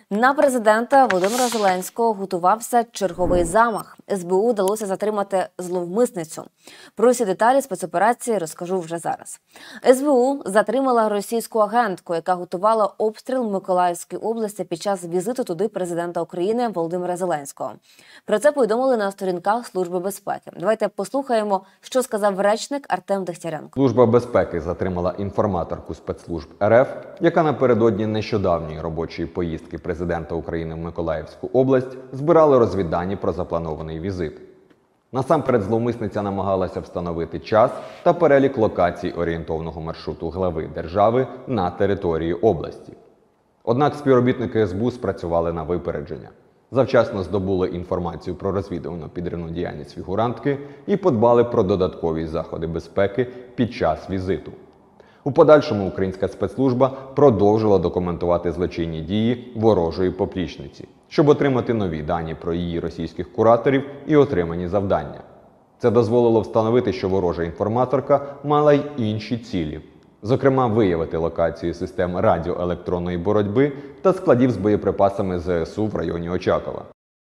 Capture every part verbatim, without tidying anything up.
На президента Володимира Зеленського готувався черговий замах. ес бе у вдалося затримати зловмисницю. Про всі деталі спецоперації розкажу вже зараз. ес бе у затримала російську агентку, яка готувала обстріл Миколаївської області під час візиту туди президента України Володимира Зеленського. Про це повідомили на сторінках Служби безпеки. Давайте послухаємо, що сказав речник Артем Дегтяренко. Служба безпеки затримала інформаторку спецслужб ер еф, яка напередодні нещодавньої робочої поїздки президента України в Миколаївську область збирала розвіддані про запланований візит. Насамперед зловмисниця намагалася встановити час та перелік локацій орієнтовного маршруту глави держави на території області. Однак співробітники ес бе у спрацювали на випередження. Завчасно здобули інформацію про розвідувальну підривну діяльність фігурантки і подбали про додаткові заходи безпеки під час візиту. У подальшому українська спецслужба продовжила документувати злочинні дії ворожої поплічниці, щоб отримати нові дані про її російських кураторів і отримані завдання. Це дозволило встановити, що ворожа інформаторка мала й інші цілі. Зокрема, виявити локацію систем радіоелектронної боротьби та складів з боєприпасами зе ес у в районі Очакова.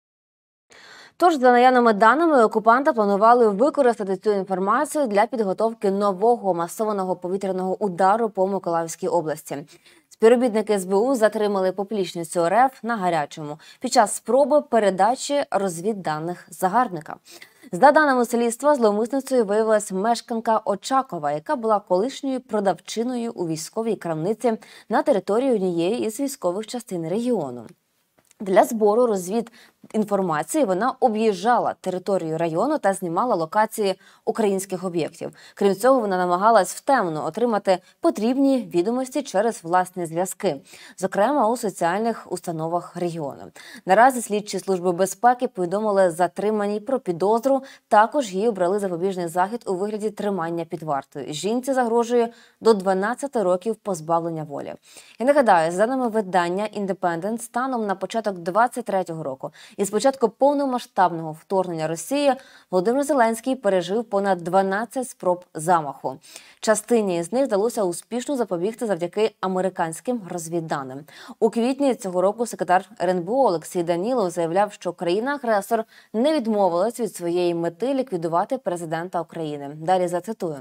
Тож, за наявними даними, окупанти планували використати цю інформацію для підготовки нового масованого повітряного удару по Миколаївській області. Співробітники ес бе у затримали поплічницю ер еф на гарячому під час спроби передачі розвідданих загарбника. За даними слідства, зловмисницею виявилась мешканка Очакова, яка була колишньою продавчиною у військовій крамниці на території однієї із військових частин регіону. Для збору розвідінформації вона об'їжджала територію району та знімала локації українських об'єктів. Крім цього, вона намагалась втемно отримати потрібні відомості через власні зв'язки, зокрема у соціальних установах регіону. Наразі слідчі Служби безпеки повідомили затриманій про підозру, також їй обрали запобіжний захід у вигляді тримання під вартою. Жінці загрожує до дванадцяти років позбавлення волі. Я нагадаю, за даними видання «Індепендент», станом на початок двадцять третього року і з початку повномасштабного вторгнення Росії Володимир Зеленський пережив понад дванадцять спроб замаху. Частині з них вдалося успішно запобігти завдяки американським розвідданим. У квітні цього року секретар ер ен бе о Олексій Данілов заявляв, що країна-агресор не відмовилась від своєї мети ліквідувати президента України. Далі зацитую.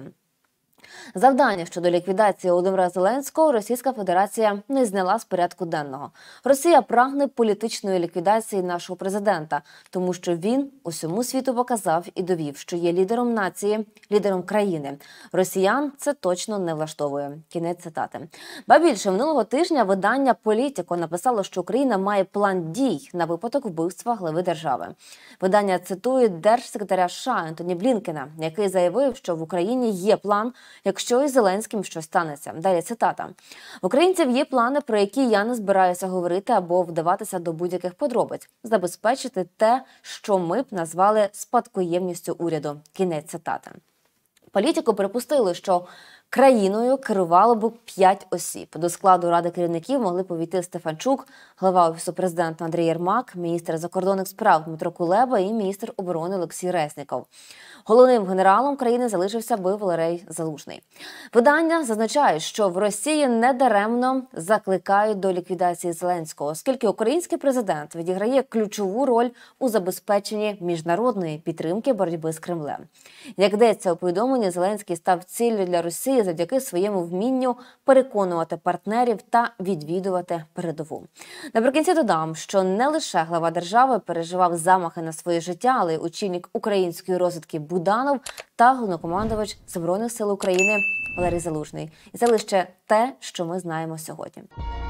Завдання щодо ліквідації Володимира Зеленського Російська Федерація не зняла з порядку денного. Росія прагне політичної ліквідації нашого президента, тому що він усьому світу показав і довів, що є лідером нації, лідером країни. Росіян це точно не влаштовує. Кінець цитати. Ба більше, минулого тижня видання «Політіко» написало, що Україна має план дій на випадок вбивства глави держави. Видання цитує держсекретаря США Ентоні Блінкена, який заявив, що в Україні є план, якщо із Зеленським щось станеться. Далі цитата. «В українців є плани, про які я не збираюся говорити або вдаватися до будь-яких подробиць. Забезпечити те, що ми б назвали спадкоємністю уряду». Кінець цитати. «Політіко» припустили, що країною керувало б п'ять осіб. До складу Ради керівників могли повійти Стефанчук, глава Офісу президента Андрій Єрмак, міністр закордонних справ Дмитро Кулеба і міністр оборони Олексій Резніков. Головним генералом країни залишився би Валерій Залужний. Видання зазначає, що в Росії недаремно закликають до ліквідації Зеленського, оскільки український президент відіграє ключову роль у забезпеченні міжнародної підтримки боротьби з Кремлем. Як йдеться у повідомленні, Зеленський став ціллю для Росії завдяки своєму вмінню переконувати партнерів та відвідувати передову. Наприкінці додам, що не лише глава держави переживав замахи на своє життя, але й очільник української розвідки Буданов та головнокомандувач Збройних сил України Валерій Залужний. І це лише те, що ми знаємо сьогодні.